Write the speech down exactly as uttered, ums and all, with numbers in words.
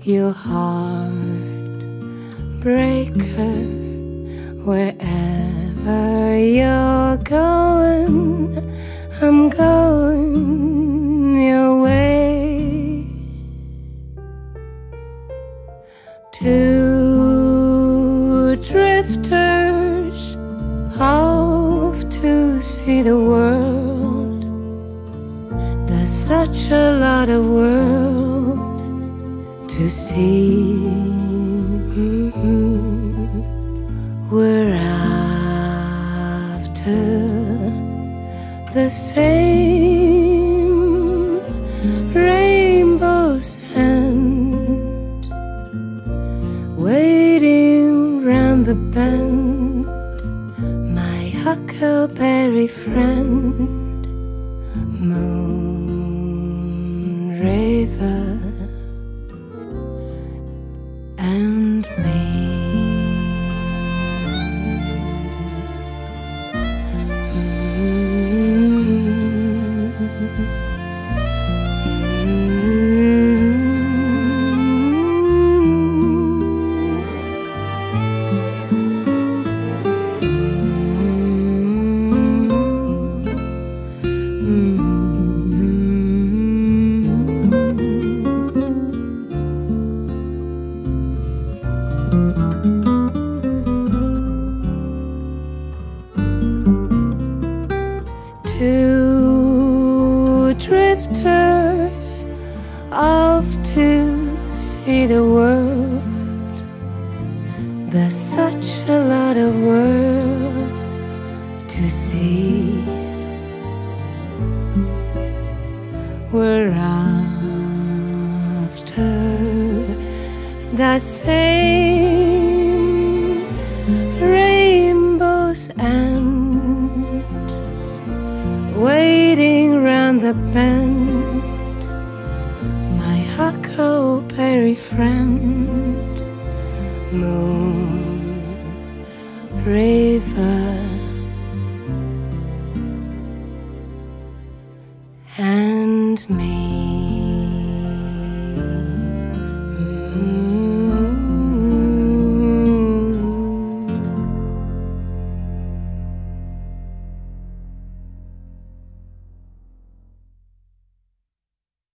you heartbreaker. Wherever you're going, I'm going your way. Two drifters off to see the world. There's such a lot of world to see. Mm-hmm. We're after the same rainbow's end, waiting round the bend, my huckleberry friend, Moon Raver and me. Two drifters off to see the world. There's such a lot of world to see. We're after that same rainbow's end, waiting round the bend, my huckleberry friend, Moon Raver.